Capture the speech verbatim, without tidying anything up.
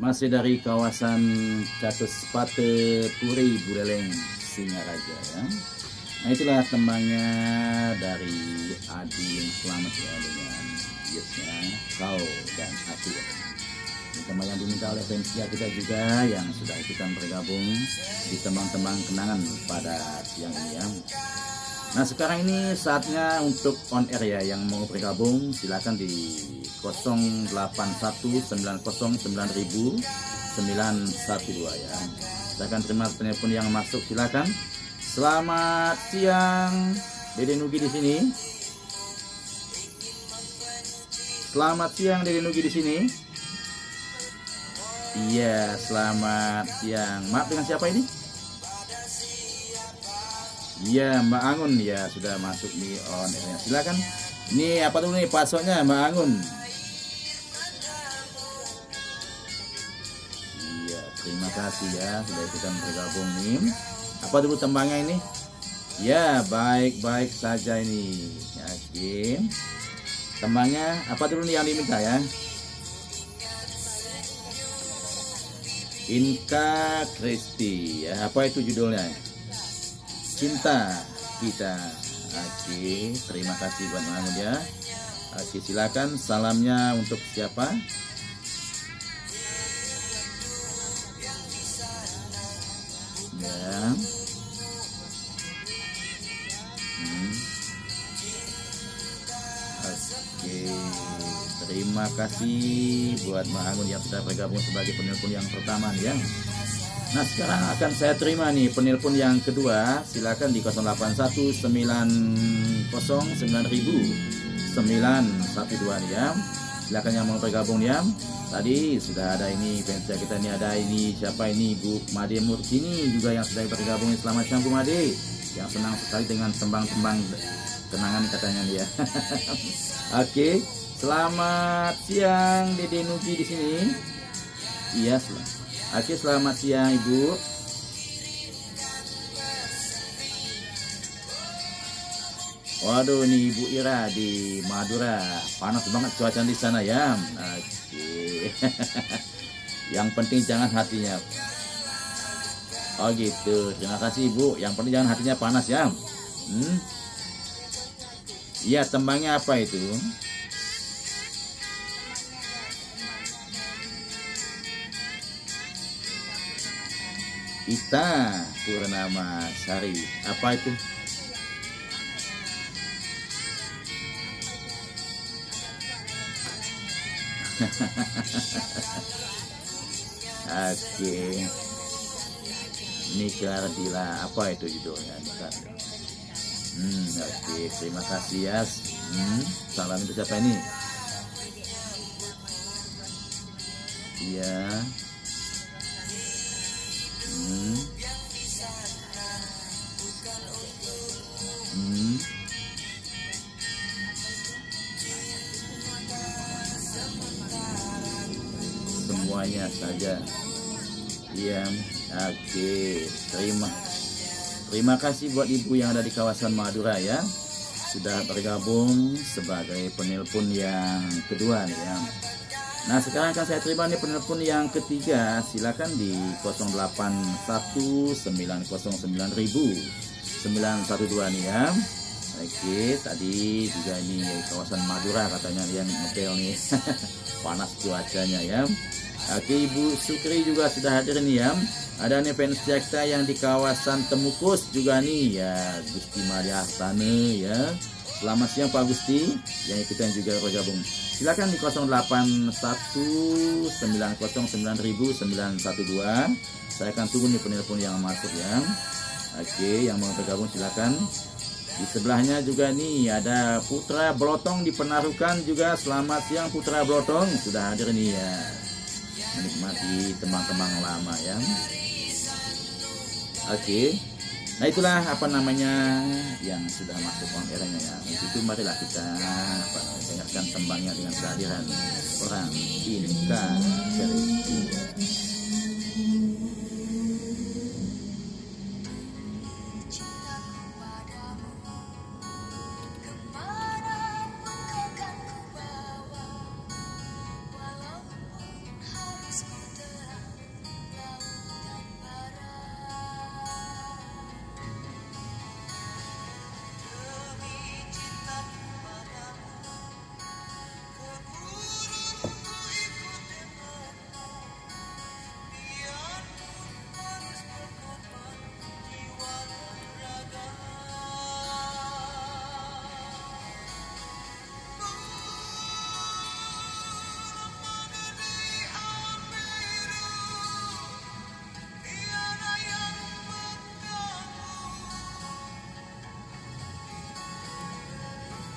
Masih dari kawasan Catus Pate Puri Buleleng Singaraja ya. Nah itulah tembangnya dari Adi yang selamat ya dengan biasnya kau dan aku. Tembang yang diminta oleh fansnya kita juga yang sudah ikutan bergabung di tembang-tembang kenangan pada siang ini ya. Nah sekarang ini saatnya untuk on air ya, yang mau bergabung silakan di nol delapan satu sembilan nol sembilan sembilan satu dua ya. Saya akan terima telepon yang masuk, silakan. Selamat siang, Dede Nugi di sini. Selamat siang Dede Nugi di sini. Iya, selamat siang. Maaf, dengan siapa ini? Iya, Mbak Angun ya, sudah masuk di on air. Silakan. Ini apa dulu nih passwordnya Mbak Angun? Iya, terima kasih ya sudah ikutan bergabung nih. Apa dulu tembangnya ini? Ya, baik-baik saja ini. Yakin. Tembangnya apa dulu nih yang diminta ya? Inka Kristi ya, apa itu judulnya? Cinta Kita. Oke, terima kasih buat Mahmud ya. Oke, silakan salamnya untuk siapa? Ya. Hmm. Oke, terima kasih buat Mahmud yang sudah bergabung sebagai penelpon yang pertama ya. Nah sekarang akan saya terima nih penelpon yang kedua. Silakan di nol delapan satu sembilan nol sembilan sembilan satu dua nih ya. Silakan yang mau bergabung ya. Tadi sudah ada ini fans kita ini, ada ini siapa ini, Bu Made Murtini juga yang sudah bergabung. Selamat siang Bu Made, yang senang sekali dengan tembang-tembang kenangan katanya nih ya. Oke, selamat siang Dede Nugi di sini. Iya, selamat. Oke, selamat siang Ibu. Waduh, ini Ibu Ira di Madura. Panas banget cuaca di sana ya. Oke. Yang penting jangan hatinya. Oh gitu. Terima kasih Ibu. Yang penting jangan hatinya panas ya. Hmm. Iya, tembangnya apa itu? Ita Purnama Sari. Apa itu? Oke. Nikah Dila. Apa itu judulnya? Nikah. Hmm, oke. Terima kasih ya. Hmm, salam untuk siapa ini? Iya. Hmm. Hmm. Semuanya saja. Iya. Oke, terima terima kasih buat Ibu yang ada di kawasan Madura ya, sudah bergabung sebagai penelpon yang kedua nih ya. Nah sekarang akan saya terima nih penelpon yang ketiga. Silakan di nol delapan satu sembilan nol sembilan sembilan satu dua nih ya. Oke, tadi juga ini kawasan Madura katanya yang hotel nih. Panas cuacanya ya. Oke, Ibu Sukri juga sudah hadir nih ya. Ada nih fans Jakta yang di kawasan Temukus juga nih ya, Gusti Maria Tane ya. Selamat siang Pak Gusti yang ikutan juga bergabung. Silakan di nol delapan satu sembilan nol sembilan sembilan satu dua. Saya akan tunggu nih penelpon yang masuk ya. Oke, yang mau bergabung silakan. Di sebelahnya juga nih ada Putra Blotong di Penarukan juga. Selamat siang Putra Blotong, sudah hadir nih ya, menikmati tembang-tembang lama ya. Oke, nah itulah apa namanya yang sudah masuk on airnya ya. Untuk itu marilah kita apa, dengarkan tembangnya dengan kehadiran orang Inka Kristi.